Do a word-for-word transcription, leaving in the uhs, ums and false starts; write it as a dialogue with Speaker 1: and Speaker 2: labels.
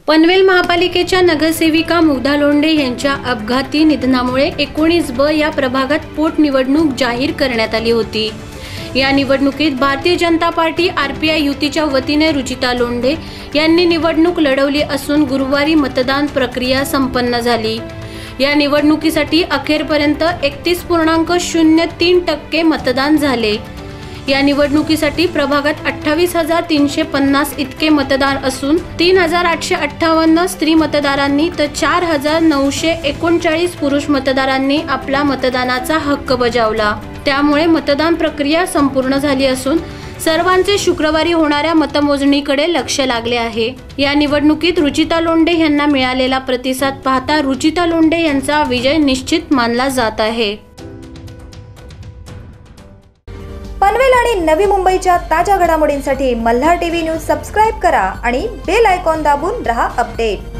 Speaker 1: पनवेल महापालिकेच्या नगरसेविका मुग्धा लोंढे यांच्या अपघाती निधनामुळे एकोणीस ब या प्रभागात पोटनिवडणूक जाहीर करण्यात आली होती। या निवडणुकीत भारतीय जनता पार्टी आरपीआय युतीच्या वतीने रुचिता लोंढे यांनी निवडणूक लढवली असून गुरुवारी मतदान प्रक्रिया संपन्न झाली। या निवडणुकीसाठी अखेरपर्यंत एकतीस पूर्णांक शून्य तीन टक्के मतदान झाले। या निवडणुकीसाठी प्रभागात अठ्ठावीस हजार तीनशे पन्नास इतके मतदार असून तीन हजार आठशे अठ्ठावन्न स्त्री मतदारांनी तर चार हजार नऊशे एकोणचाळीस पुरुष मतदारांनी आपला मतदानाचा हक्क बजावला। त्यामुळे मतदान प्रक्रिया संपूर्ण झाली असून सर्वांचे शुक्रवारी होणाऱ्या मतमोजणीकडे लक्ष लागले आहे। या निवडणुकीत रुचिता लोंढे यांना मिळालेला प्रतिसाद पाहता रुचिता लोंढे यांचा विजय निश्चित मानला जात आहे।
Speaker 2: पनवेल आणि नवी मुंबईच्या ताज्या घडामोडींसाठी मल्हार टीव्ही न्यूज सबस्क्राइब करा आणि बेल आयकॉन दाबून रहा अपडेट।